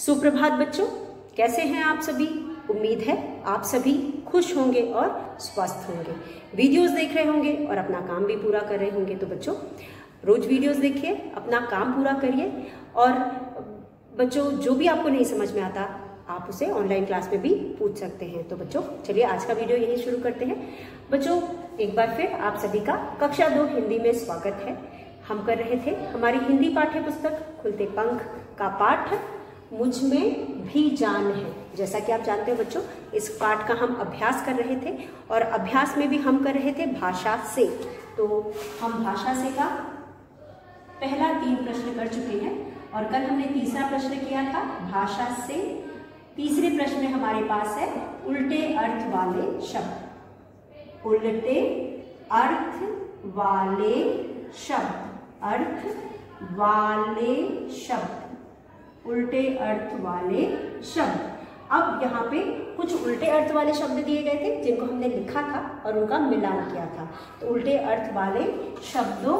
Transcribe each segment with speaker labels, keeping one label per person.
Speaker 1: सुप्रभात बच्चों, कैसे हैं आप सभी। उम्मीद है आप सभी खुश होंगे और स्वस्थ होंगे, वीडियोस देख रहे होंगे और अपना काम भी पूरा कर रहे होंगे। तो बच्चों रोज वीडियोस देखिए, अपना काम पूरा करिए और बच्चों जो भी आपको नहीं समझ में आता आप उसे ऑनलाइन क्लास में भी पूछ सकते हैं। तो बच्चों चलिए आज का वीडियो यही शुरू करते हैं। बच्चों एक बार फिर आप सभी का कक्षा 2 हिंदी में स्वागत है। हम कर रहे थे हमारी हिंदी पाठ्य पुस्तक खुलते पंख का पाठ मुझ में भी जान है। जैसा कि आप जानते हो बच्चों, इस पाठ का हम अभ्यास कर रहे थे और अभ्यास में भी हम कर रहे थे भाषा से। तो हम भाषा से का पहला 3 प्रश्न कर चुके हैं और कल हमने तीसरा प्रश्न किया था भाषा से। तीसरे प्रश्न में हमारे पास है उल्टे अर्थ वाले शब्द। उल्टे अर्थ वाले शब्द, अर्थ वाले शब्द, उल्टे अर्थ वाले शब्द। अब यहाँ पे कुछ उल्टे अर्थ वाले शब्द दिए गए थे जिनको हमने लिखा था और उनका मिलान किया था। तो उल्टे अर्थ वाले शब्दों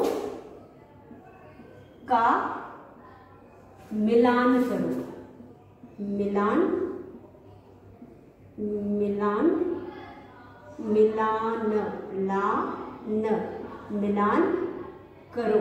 Speaker 1: का मिलान करो। मिलान, मिलान, मिलान, ला न, मिलान करो।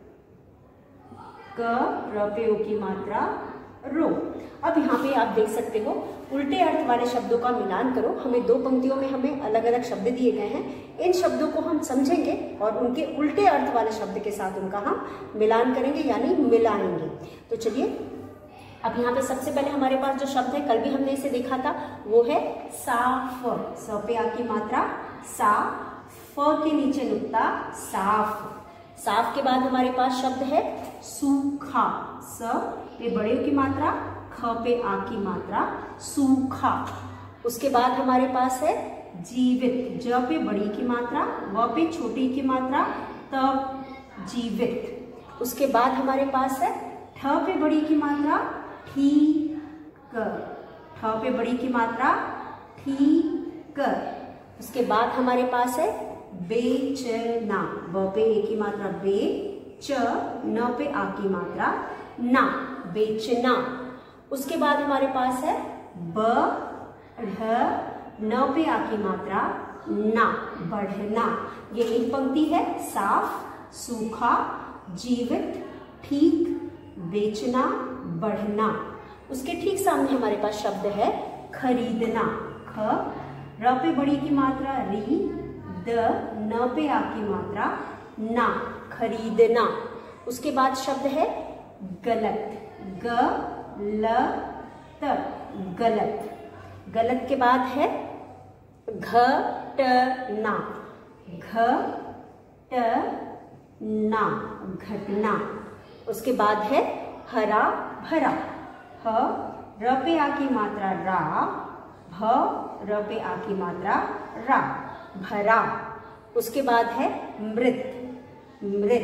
Speaker 1: क र पे ओ की मात्रा रो। अब यहाँ पे आप देख सकते हो उल्टे अर्थ वाले शब्दों का मिलान करो। हमें 2 पंक्तियों में हमें अलग अलग शब्द दिए गए हैं। इन शब्दों को हम समझेंगे और उनके उल्टे अर्थ वाले शब्द के साथ उनका हम मिलान करेंगे यानी मिलाएंगे। तो चलिए अब यहाँ पे सबसे पहले हमारे पास जो शब्द है, कल भी हमने इसे देखा था, वो है साफ। स पे आ की मात्रा सा, फ के नीचे नुक्ता साफ। साफ के बाद हमारे पास शब्द है सूखा। स पे बड़े की मात्रा, ख पे आ की मात्रा सूखा। उसके बाद हमारे पास है जीवित। ज पे बड़ी की मात्रा, व पे छोटी की मात्रा, तब जीवित। उसके बाद हमारे पास है ठ पे बड़ी की मात्रा ठीक। ठ पे बड़ी की मात्रा ठीक। उसके बाद हमारे पास है बेचना। ब पे ए की मात्रा बे, च न पे आ की मात्रा ना, बेचना। उसके बाद हमारे पास है बढ़, न पे आ की मात्रा ना, बढ़ना। ये एक पंक्ति है साफ, सूखा, जीवित, ठीक, बेचना, बढ़ना। उसके ठीक सामने हमारे पास शब्द है खरीदना। ख र पे बड़ी की मात्रा री, द न पे आ की मात्रा ना, खरीदना। उसके बाद शब्द है गलत। ग ल त, गलत। गलत के बाद है घटना। घ ट ना, घटना। उसके बाद है हरा भरा। ह र पे आ की मात्रा रा, भ र पे आ की मात्रा रा, भरा। उसके बाद है मृत। मृत,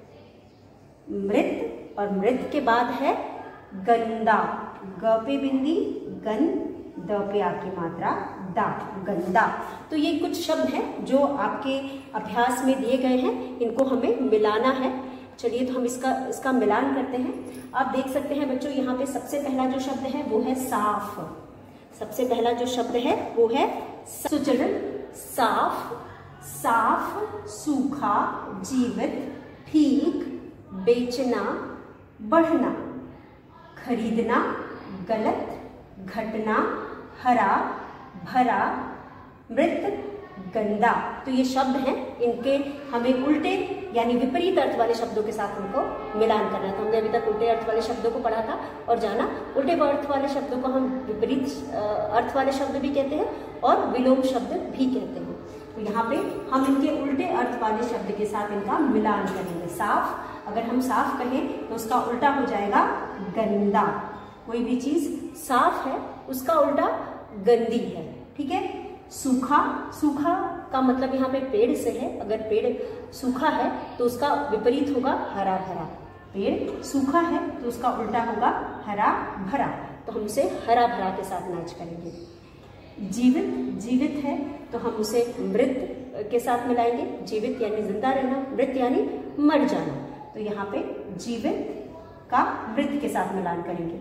Speaker 1: मृत और मृत के बाद है गंदा। ग पे बिंदी गन, द पे आ की मात्रा दा, गंदा। तो ये कुछ शब्द हैं जो आपके अभ्यास में दिए गए हैं, इनको हमें मिलाना है। चलिए तो हम इसका मिलान करते हैं। आप देख सकते हैं बच्चों यहाँ पे सबसे पहला जो शब्द है वो है साफ। सबसे पहला जो शब्द है वो है सुचलन। साफ, साफ, सूखा, जीवित, ठीक, बेचना, बढ़ना, खरीदना, गलत, घटना, हरा भरा, मृत, गंदा। तो ये शब्द हैं, इनके हमें उल्टे यानी विपरीत अर्थ वाले शब्दों के साथ उनको मिलान करना था। हमने अभी तक उल्टे अर्थ वाले शब्दों को पढ़ा था और जाना उल्टे अर्थ वाले शब्दों को हम विपरीत अर्थ वाले शब्द भी कहते हैं और विलोम शब्द भी कहते हैं। तो यहाँ पे हम इनके उल्टे अर्थ वाले शब्द के साथ इनका मिलान करेंगे। साफ, अगर हम साफ कहें तो उसका उल्टा हो जाएगा गंदा। कोई भी चीज साफ है उसका उल्टा गंदी है, ठीक है। सूखा, सूखा का मतलब यहाँ पे पेड़ से है। अगर पेड़ सूखा है तो उसका विपरीत होगा हरा भरा। पेड़ सूखा है तो उसका उल्टा होगा हरा भरा। तो हम उसे हरा भरा के साथ मैच करेंगे। जीवित, जीवित है तो हम उसे मृत के साथ मिलाएंगे। जीवित यानी जिंदा रहना, मृत यानी मर जाना। तो यहाँ पे जीवित का मृत के साथ मिलान करेंगे।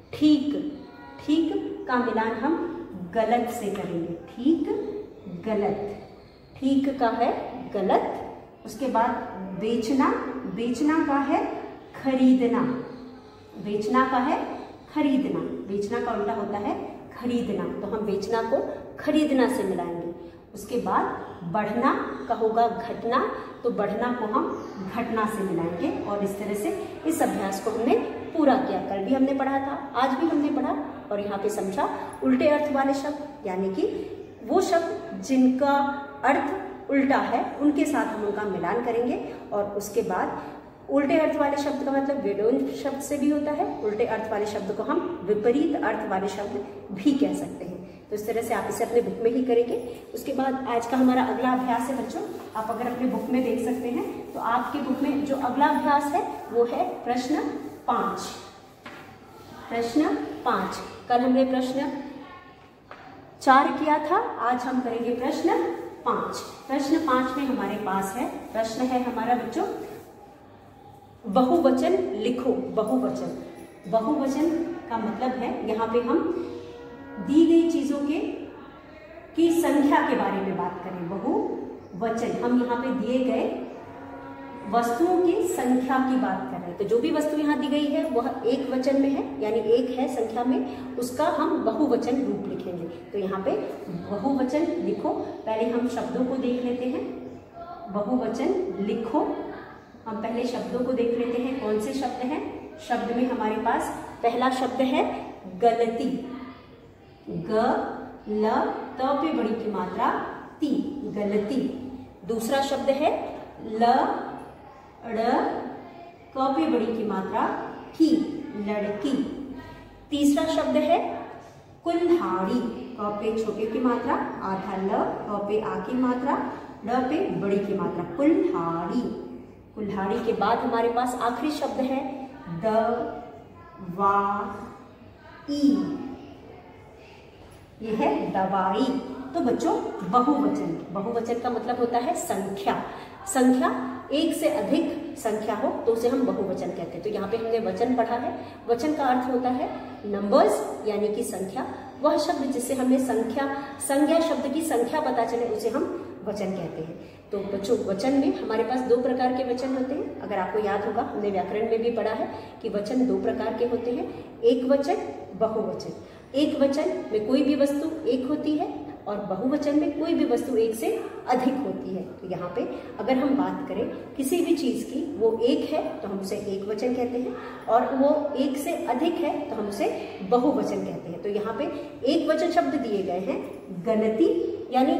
Speaker 1: ठीक, ठीक का मिलान हम गलत से करेंगे। ठीक गलत, ठीक का है गलत। उसके बाद बेचना, बेचना का है खरीदना, बेचना का है खरीदना, बेचना का उल्टा होता है खरीदना, तो हम बेचना को खरीदना से मिलाएंगे। उसके बाद बढ़ना का होगा घटना, तो बढ़ना को हम घटना से मिलाएंगे। और इस तरह से इस अभ्यास को हमने पूरा किया। कल भी हमने पढ़ा था, आज भी हमने पढ़ा, और यहाँ पे समझा उल्टे अर्थ वाले शब्द, यानी कि वो शब्द जिनका अर्थ उल्टा है उनके साथ हम उनका मिलान करेंगे। और उसके बाद उल्टे अर्थ वाले शब्द का मतलब विलोम शब्द से भी होता है, उल्टे अर्थ वाले शब्द को हम विपरीत अर्थ वाले शब्द भी कह सकते हैं। तो इस तरह से आप इसे अपने बुक में ही करेंगे। उसके बाद आज का हमारा अगला अभ्यास है बच्चों, आप अगर अपने बुक में देख सकते हैं तो आपके बुक में जो अगला अभ्यास है वो है प्रश्न 5। प्रश्न 5, कल हमने प्रश्न 4 किया था, आज हम करेंगे प्रश्न 5। प्रश्न 5 में हमारे पास है, प्रश्न है हमारा बच्चों बहुवचन लिखो। बहुवचन, बहुवचन का मतलब है यहाँ पे हम दी गई चीजों की संख्या के बारे में बात करें। बहुवचन, हम यहाँ पे दिए गए वस्तुओं की संख्या की बात कर रहे हैं। तो जो भी वस्तु यहाँ दी गई है वह एक वचन में है, यानी एक है संख्या में, उसका हम बहुवचन रूप लिखेंगे। तो यहाँ पे बहुवचन लिखो। पहले हम शब्दों को देख लेते हैं। बहुवचन लिखो, हम पहले शब्दों को देख लेते हैं कौन से शब्द हैं। शब्द में हमारे पास पहला शब्द है गलती, ग ल त पे बड़ी की मात्रा ती, गलती। दूसरा शब्द है ल ड़ क पे बड़ी की मात्रा की, लड़की। तीसरा शब्द है कुल्हाड़ी, क पे छोटे की मात्रा, आधा ल, क पे आ की मात्रा, ड पे बड़ी की मात्रा, कुल्हाड़ी। कुल्हाड़ी के बाद हमारे पास आखिरी शब्द है द वा ई, ये है दवाई। तो बच्चों बहुवचन, बहुवचन का मतलब होता है संख्या। संख्या एक से अधिक संख्या हो तो उसे हम बहुवचन कहते हैं। तो यहाँ पे हमने वचन पढ़ा है। वचन का अर्थ होता है नंबर्स, यानी कि संख्या। वह शब्द जिससे हमें संख्या, संज्ञा शब्द की संख्या पता चले उसे हम वचन कहते हैं। तो बच्चों वचन में हमारे पास 2 प्रकार के वचन होते हैं। अगर आपको याद होगा, हमने व्याकरण में भी पढ़ा है कि वचन 2 प्रकार के होते हैं, एक वचन, बहुवचन। एक वचन में कोई भी वस्तु एक होती है और बहुवचन में कोई भी वस्तु एक से अधिक होती है। तो यहाँ पे अगर हम बात करें किसी भी चीज की, वो एक है तो हम उसे एक वचन कहते हैं, और वो एक से अधिक है तो हम उसे बहुवचन कहते हैं। तो यहाँ पे एक वचन शब्द दिए गए हैं, गलती यानी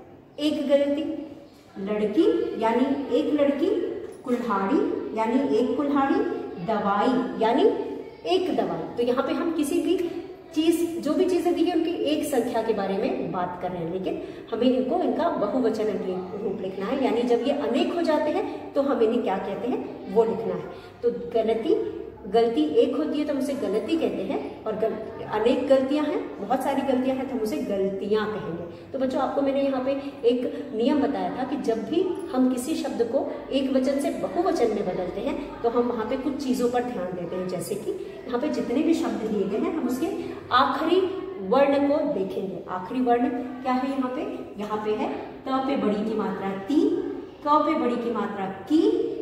Speaker 1: एक गलती, लड़की यानी एक लड़की, कुल्हाड़ी यानी एक कुल्हाड़ी, दवाई यानी एक दवाई। तो यहाँ पे हम किसी भी चीज, जो भी चीजें दी है उनकी एक संख्या के बारे में बात कर रहे हैं, लेकिन हमें इनका बहुवचन रूप लिखना है। यानी जब ये अनेक हो जाते हैं तो हम इन्हें क्या कहते हैं वो लिखना है। तो गलती, गलती एक होती है तो हम उसे गलती कहते हैं, और अनेक गलतियां हैं, बहुत सारी गलतियां हैं तो हम उसे गलतियां कहेंगे। तो बच्चों आपको मैंने यहाँ पे एक नियम बताया था कि जब भी हम किसी शब्द को एक वचन से बहुवचन में बदलते हैं तो हम वहाँ पे कुछ चीजों पर ध्यान देते हैं। जैसे कि यहाँ पे जितने भी शब्द दिए गए हैं हम उसके आखिरी वर्ण को देखेंगे। आखिरी वर्ण क्या है यहाँ पे? यहाँ पे है त पे बड़ी की मात्रा ती, क पे बड़ी की मात्रा की,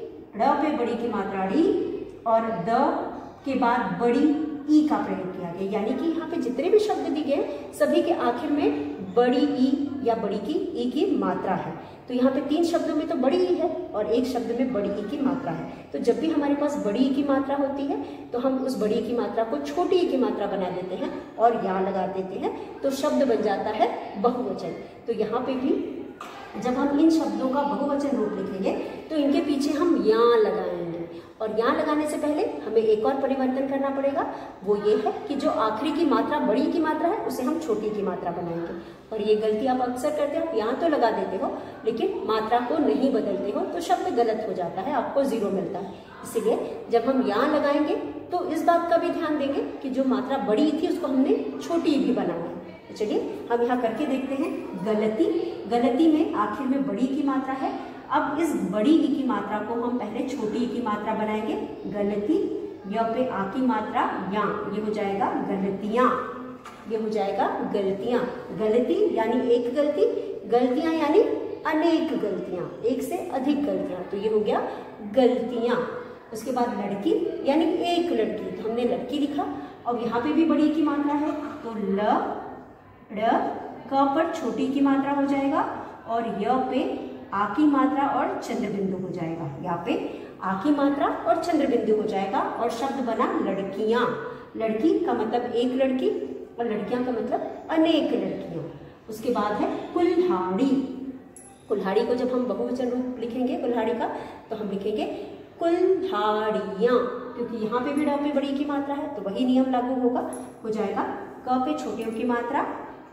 Speaker 1: ड़ पे बड़ी की मात्रा ड़ी, और द के बाद बड़ी ई का प्रयोग किया गया। यानी कि यहाँ पे जितने भी शब्द दिए गए सभी के आखिर में बड़ी ई या बड़ी की ई की मात्रा है। तो यहाँ पे 3 शब्दों में तो बड़ी ई है और एक शब्द में बड़ी ई की मात्रा है। तो जब भी हमारे पास बड़ी ई की मात्रा होती है तो हम उस बड़ी ई की मात्रा को छोटी ई की मात्रा बना देते हैं और या लगा देते हैं, तो शब्द बन जाता है बहुवचन। तो यहाँ पे भी जब हम इन शब्दों का बहुवचन रूप लिखेंगे तो इनके पीछे हम या लगाएंगे, और यहाँ लगाने से पहले हमें एक और परिवर्तन करना पड़ेगा। वो ये है कि जो आखिरी की मात्रा बड़ी की मात्रा है उसे हम छोटी की मात्रा बनाएंगे। और ये गलती आप अक्सर करते हो, यहाँ तो लगा देते हो लेकिन मात्रा को नहीं बदलते हो तो शब्द गलत हो जाता है, आपको 0 मिलता है। इसीलिए जब हम यहाँ लगाएंगे तो इस बात का भी ध्यान देंगे कि जो मात्रा बड़ी थी उसको हमने छोटी भी बनाना है। तो चलिए हम यहाँ करके देखते हैं। गलती, गलती में आखिर में बड़ी की मात्रा है। अब इस बड़ी ई की मात्रा को हम पहले छोटी ई की मात्रा बनाएंगे। गलती य पे आ की मात्रा या, ये हो जाएगा गलतियां, ये हो जाएगा गलतियां। गलती यानी एक गलती, गलतियां यानी अनेक गलतियां, एक से अधिक गलतियां, तो ये हो गया गलतियां। उसके बाद लड़की यानी एक लड़की, तो हमने लड़की लिखा। और यहाँ पे भी बड़ी की मात्रा है, तो ल ड़ क पर छोटी की मात्रा हो जाएगा और य पे आ की मात्रा और चंद्र बिंदु हो जाएगा। यहाँ पे आ की मात्रा और चंद्र बिंदु हो जाएगा और शब्द बना लड़कियां। लड़की का मतलब एक लड़की और लड़कियां का मतलब अनेक लड़कियां। उसके बाद है कुल्हाड़ी। कुल्हाड़ी को जब हम बहुवचन रूप लिखेंगे कुल्हाड़ी का, तो हम लिखेंगे कुल्हाड़ियां, क्योंकि यहाँ पे भी ड पे बड़ी की मात्रा है, तो वही नियम लागू होगा। हो जाएगा क पे छोटे की मात्रा,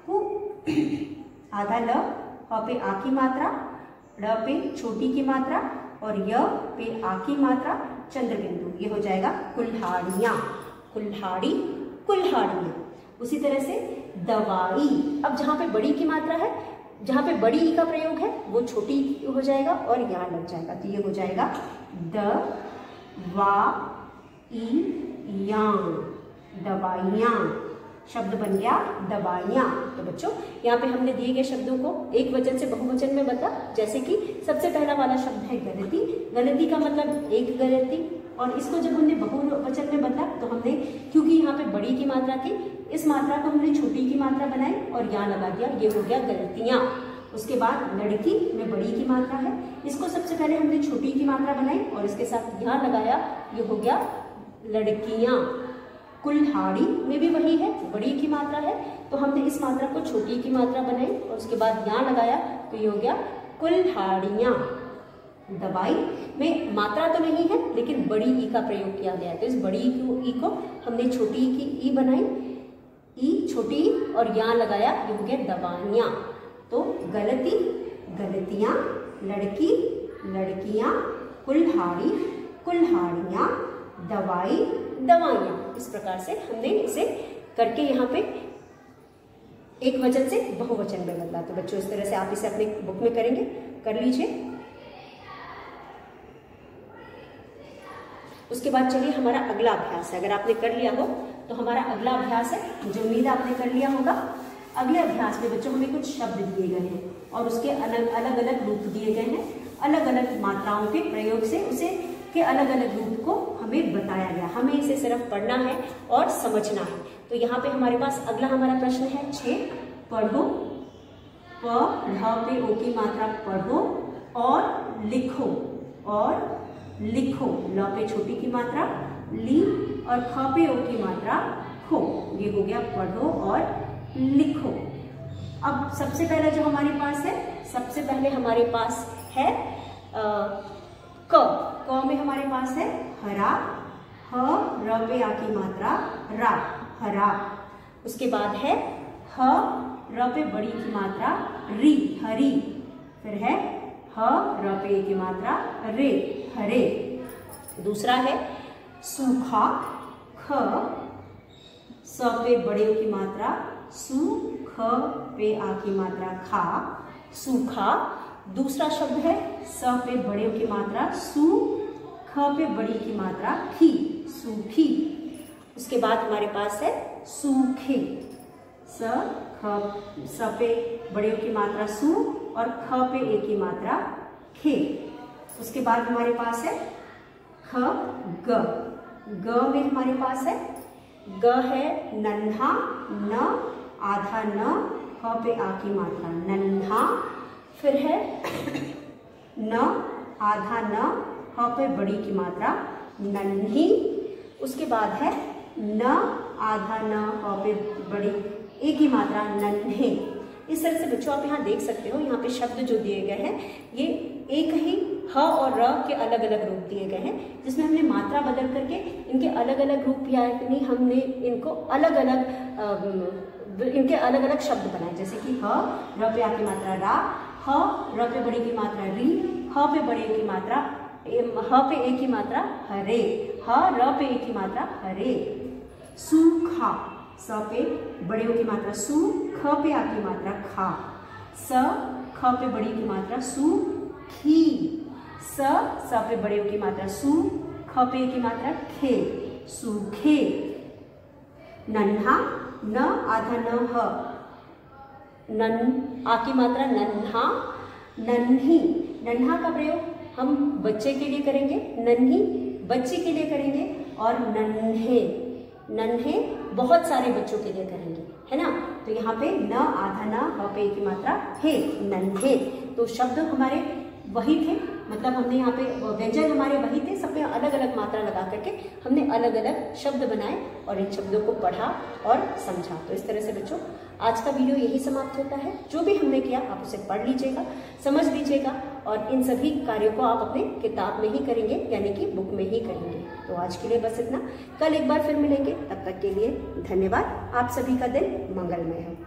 Speaker 1: आधा ल, प पे आ की मात्रा, ड़ पे छोटी की मात्रा और य पे आ की मात्रा, चंद्र बिंदु, ये हो जाएगा कुल्हाड़ियां। कुल्हाड़ी, कुल्हाड़ियां। उसी तरह से दवाई। अब जहाँ पे बड़ी की मात्रा है, जहाँ पे बड़ी ई का प्रयोग है, वो छोटी हो जाएगा और यहाँ लग जाएगा, तो ये हो जाएगा द वा ई यां, दवाइयां। शब्द बन गया दवाइयां। तो बच्चों यहाँ पे हमने दिए गए शब्दों को एक वचन से बहुवचन में बता, जैसे कि सबसे पहला वाला शब्द है गलती। गलती का मतलब एक गलती, और इसको जब हमने बहुवचन में बता तो हमने, क्योंकि यहाँ पे बड़ी की मात्रा थी, इस मात्रा को हमने छोटी की मात्रा बनाई और यहाँ लगा दिया, ये हो गया गलतियां। उसके बाद लड़की में बड़ी की मात्रा है, इसको सबसे पहले हमने छोटी की मात्रा बनाई और इसके साथ यहाँ लगाया, ये हो गया लड़कियां। कुल्हाड़ी में भी वही है, बड़ी की मात्रा है, तो हमने इस मात्रा को छोटी की मात्रा बनाई और उसके बाद यहाँ लगाया, तो ये हो गया कुल्हाड़ियां। दवाई में मात्रा तो नहीं है लेकिन बड़ी ई का प्रयोग किया गया है, तो इस बड़ी ई को हमने छोटी की ई बनाई, ई छोटी और यहाँ लगाया, ये हो गया दवाइयां। तो गलती, गलतियां, लड़की, लड़कियां, कुल्हाड़ी, कुल्हाड़ियां, दवाई, दवाइयां। इस प्रकार से हमने इसे करके यहाँ पे एक वचन से बहुवचन में बदला। तो बच्चों इस तरह से आप इसे अपने बुक में करेंगे, कर लीजिए। उसके बाद चलिए हमारा अगला अभ्यास है। अगर आपने कर लिया हो तो हमारा अगला अभ्यास है, मुझे उम्मीद है आपने कर लिया होगा। अगले अभ्यास में बच्चों हमें कुछ शब्द दिए गए हैं और उसके अलग अलग रूप दिए गए हैं, अलग अलग मात्राओं के प्रयोग से उसे के अलग अलग रूप को हमें बताया गया। हमें इसे सिर्फ पढ़ना है और समझना है। तो यहाँ पे हमारे पास अगला हमारा प्रश्न है 6, पढ़ो। प ढ पे ओ की मात्रा पढ़ो और लिखो, और लिखो। ल पे छोटी की मात्रा ली और ख पे ओ की मात्रा खो, ये हो गया पढ़ो और लिखो। अब सबसे पहले जो हमारे पास है, सबसे पहले हमारे पास है क में हमारे पास है हरा, ह र पे आ की मात्रा रा, हरा। उसके बाद है ह र पे बड़ी की मात्रा री, हरी। फिर है ह र पे की मात्रा रे, हरे। दूसरा है सूखा, ख स पे बड़े की मात्रा सू, ख पे आ की मात्रा खा, सूखा। दूसरा शब्द है स पे बड़े की मात्रा सू, ख पे बड़ी की मात्रा खी, सूखी। उसके बाद हमारे पास है सूखे, स पे बड़े की मात्रा सू और ख पे ए की मात्रा खे। उसके बाद हमारे पास है ख ग में हमारे पास है ग है नन्हा, न आधा न, ह पे आ की मात्रा नन्हा। फिर है न आधा न, ह पे बड़ी की मात्रा नन्ही। उसके बाद है न आधा न, ह पे बड़ी ए की मात्रा नन्हे। इस तरह से बच्चों आप यहाँ देख सकते हो, यहाँ पे शब्द जो दिए गए हैं ये एक ही ह और र के अलग अलग रूप दिए गए हैं, जिसमें हमने मात्रा बदल करके इनके अलग अलग रूप यानी हमने इनको अलग अलग शब्द बनाए। जैसे कि ह र पे आ की मात्रा रा, ह र पे बड़ी की मात्रा री, ह पे बड़े की मात्रा ह पे ए की मात्रा हरे, ह र पे ए की मात्रा हरे। सूखा, स पे बड़े की मात्रा सू, ख पे आ की मात्रा खा, स ख पे बड़ी की मात्रा सू खी, स पे बड़े की मात्रा सू, ख पे की मात्रा खे, सूखे। नन्हा, न आधा न ह, आ की मात्रा नन्हा, नन्ही। नन्हा का प्रयोग हम बच्चे के लिए करेंगे, नन्ही बच्ची के लिए करेंगे, और नन्हे, नन्हे बहुत सारे बच्चों के लिए करेंगे, है ना। तो यहाँ पे न आधा न ह पे की मात्रा हे, नन्हे। तो शब्द हमारे वही थे, मतलब हमने यहाँ पे व्यंजन हमारे वही थे, सब में अलग अलग मात्रा लगा करके हमने अलग अलग शब्द बनाए और इन शब्दों को पढ़ा और समझा। तो इस तरह से बच्चों आज का वीडियो यही समाप्त होता है। जो भी हमने किया आप उसे पढ़ लीजिएगा, समझ लीजिएगा, और इन सभी कार्यों को आप अपने किताब में ही करेंगे, यानी कि बुक में ही करेंगे। तो आज के लिए बस इतना, कल एक बार फिर मिलेंगे, तब तक के लिए धन्यवाद। आप सभी का दिन मंगलमय हो।